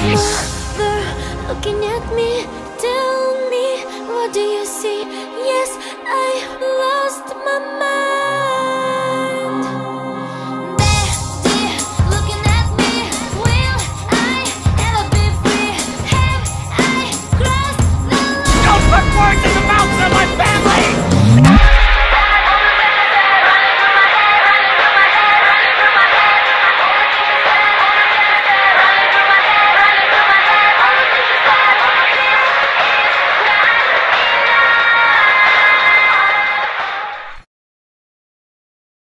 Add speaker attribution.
Speaker 1: Mother, looking at me, tell me, what do you see? Yes, I lost my mind.